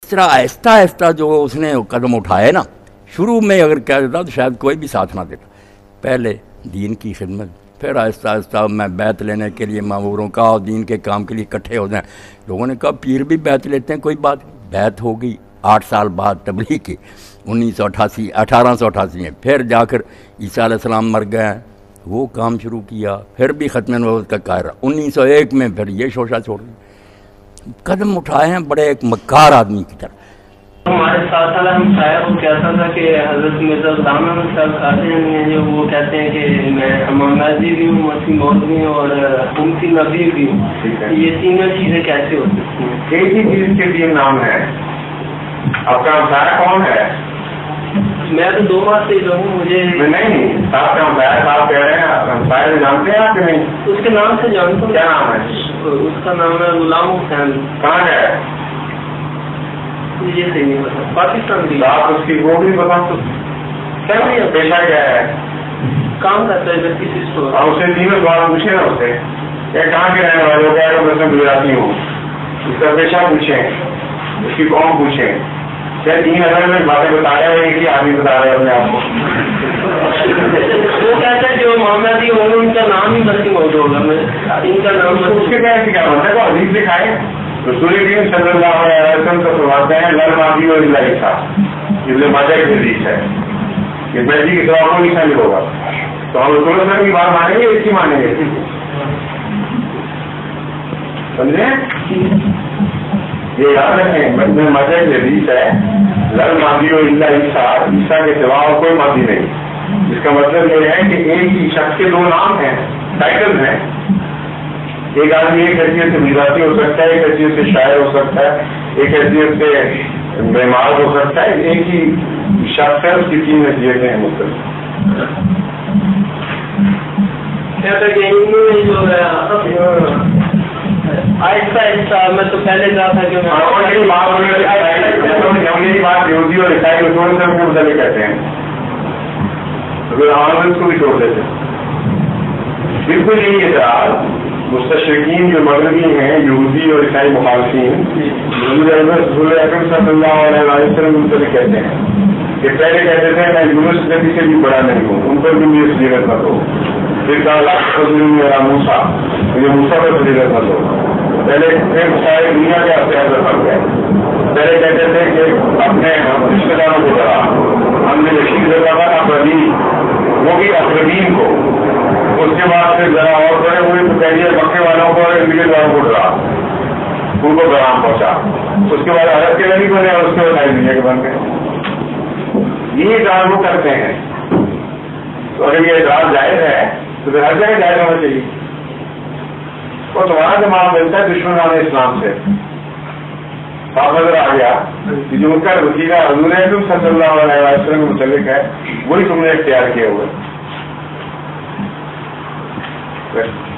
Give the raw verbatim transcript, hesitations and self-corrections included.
اس طرح آہستہ آہستہ جو اس نے قدم اٹھائے نا، شروع میں اگر کہہ دیتا تو شاید کوئی بھی ساتھ نہ دیتا. پہلے دین کی خدمت، پھر آہستہ آہستہ میں بیعت لینے کے لیے ماموروں کا اور دین کے کام کے لیے اکٹھے ہو جائیں. لوگوں نے کہا پیر بھی بیعت لیتے ہیں، کوئی بات نہیں. بیعت ہو گئی آٹھ سال بعد تبلیغ کی، انیس سو اٹھاسی اٹھارہ سو اٹھاسی میں. پھر جا کر عیسیٰ علیہ السلام مر گئے، وہ کام شروع کیا. پھر بھی ختم نبوت کا قاہرہ انیس سو ایک میں پھر یہ شوشہ چھوڑ دیا. قدم اٹھائے ہیں بڑے ایک مکار آدمی کی طرح. ہمارے ساتھ والا ہم شاعر وہ کہتا تھا کہ حضرت مرزا غلام احمد صاحب آتے ہیں جو وہ کہتے ہیں کہ میں امام مہدی بھی ہوں، مسیح موعود بھی ہوں اور امتی نبی بھی ہوں. یہ تینوں چیزیں کیسے ہو سکتی ہیں؟ ایک ہی چیز کے تین نام ہیں. آپ کا ہمسایہ کون ہے؟ میں تو دو ماہ سے جو ہوں. مجھے نہیں صاحب کا ہمسایہ صاحب کہہ رہے ہیں، ہمسایہ جانتے ہیں آپ کہ نہیں؟ اس کے نام سے جانتا ہوں. کیا نام ہے اس کا نام ہے غلام حسین. کہاں ہے؟ مجھے صحیح نہیں پتا. پاکستان کی. آپ اس کی وہ بھی بتا تو کیا نہیں، پیشہ کیا ہے؟ کام کرتا ہے کسی اسٹور. اور اسے تینوں سوال پوچھے نا اس سے، یہ کہاں کے رہنے والے ہو؟ کہہ رہے ہو میں گجراتی ہوں. اس کا پیشہ پوچھیں، اس کی قوم پوچھیں. کیا تین ہزار میں باتیں بتا رہے ہیں، ایک ہی آدمی بتا رہے ہیں اپنے آپ کو. وہ کہتے ہیں جو محمدی ہوں گے ان کا نام ہی مسیح موعود ہوگا. میں ان کا نام اس کے کیا کیا ہوتا ہے؟ حدیث دکھائے رسول کریم صلی اللہ علیہ وسلم کو فرماتے ہیں لل ماضی اور اللہ عیسیٰ. ابن ماجہ کی حدیث ہے کہ مہدی کی سوا کوئی شامل ہوگا. تو ہم رسول اللہ کی بات مانیں گے، اس کی مانیں گے. سمجھے؟ یہ یاد رکھیں ابن ماجہ کی حدیث ہے لل ماضی اور اللہ عیسیٰ، عیسیٰ کے سوا اور کوئی ماضی نہیں. اس کا مطلب یہ ہے کہ ایک ہی شخص کے دو نام ہیں، ٹائٹل ہیں. ایک آدمی ایک حیثیت سے میراثی ہو سکتا ہے، ایک حیثیت سے شاعر ہو سکتا ہے، ایک حیثیت سے بیمار ہو سکتا ہے. ایک ہی شخص ہے، اس کی تین حیثیتیں ہیں مختلف. آہستہ آہستہ میں تو پہلے کہا تھا کہ ہم یہی بات یہودی اور عیسائی دونوں سے متعلق کہتے ہیں. ہم اس کو بھی چھوڑ دیتے بالکل. یہی اعتراض مستشرقین جو مغربی ہیں، یہودی اور عیسائی مخالفین، رسول اکرم صلی اللہ علیہ وسلم متعلق کہتے ہیں کہ پہلے کہتے تھے میں یونس نبی سے بھی بڑا نہیں ہوں، ان پر بھی مجھے فضیلت نہ دو. پھر کہا میرا موسیٰ، مجھے موسیٰ پر فضیلت نہ دو. پہلے سارے دنیا کے اپنے اندر بن گئے. پہلے کہتے تھے کہ اپنے رشتے داروں کو ڈرا، ہم نے یقین کرتا تھا اقربین، وہ بھی اقربین کو. اس کے بعد پھر ذرا اور بڑے ہوئے تو کہہ دیا مکے والوں کو اور انڈیا والوں کو ڈرا، ان کو پیغام پہنچا. اس کے بعد عرب کے نبی بنے اور اس کے بعد ساری دنیا کے بن گئے. یہی اعتراض وہ کرتے ہیں. تو اگر یہ اعتراض جائز ہے تو پھر ہر جگہ جائز ہونا چاہیے. اور تمہارا دماغ ملتا ہے دشمنان اسلام سے. صاف نظر آ گیا کہ جو ان کا وسیلہ حضور اکرم صلی اللہ علیہ وسلم کے متعلق ہے وہی تم نے اختیار کیے ہوئے.